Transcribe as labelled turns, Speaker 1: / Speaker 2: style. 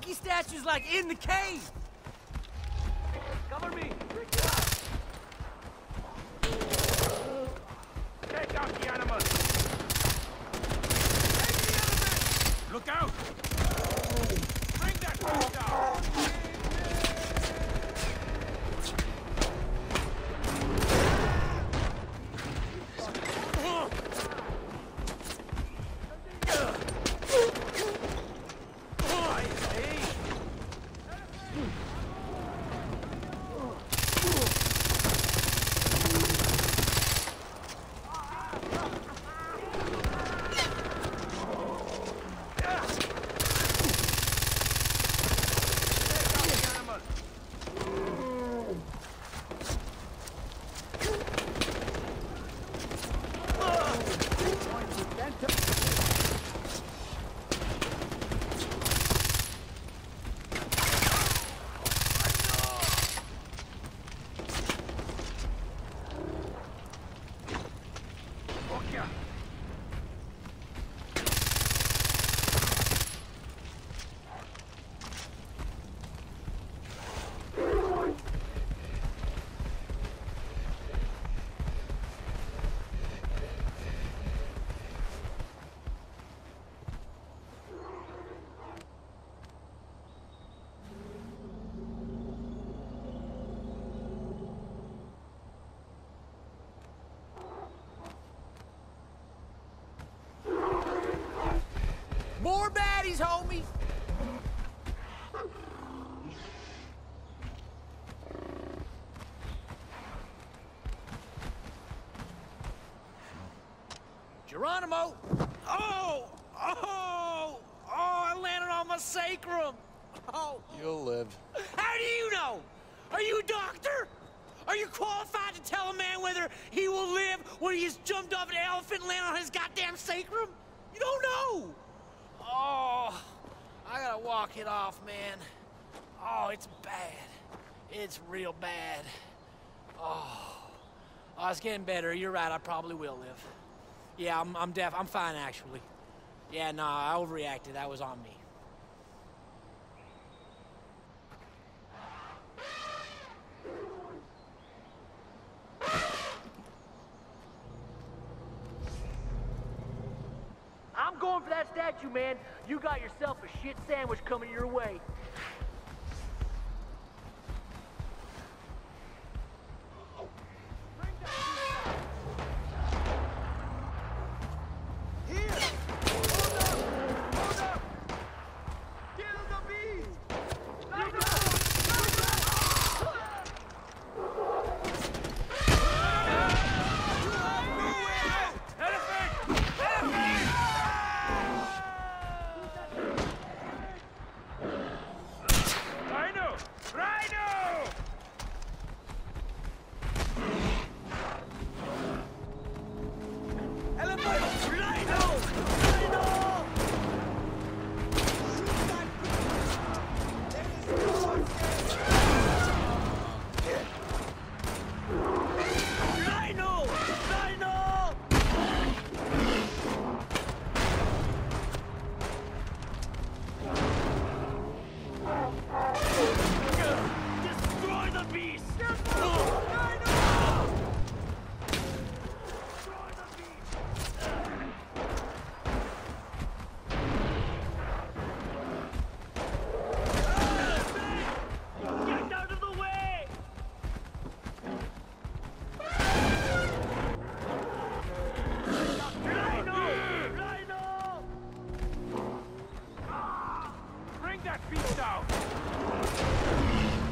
Speaker 1: monkey statue's like in the cave.
Speaker 2: Cover me! Take out the animals! Take the elephant! Look out! Bring that beast down!
Speaker 1: More baddies, homies! Geronimo! Oh! I landed on my sacrum! Oh!
Speaker 3: You'll live.
Speaker 1: How do you know? Are you a doctor? Are you qualified to tell a man whether he will live when he has jumped off an elephant and landed on his goddamn sacrum? You don't know! Oh, I gotta walk it off, man. Oh, it's bad. It's real bad. Oh, it's getting better. You're right, I probably will live. Yeah, I'm fine, actually. Yeah, no, I overreacted. That was on me.
Speaker 2: I'm going for that statue, man. You got yourself a shit sandwich coming your way.
Speaker 4: That beast out!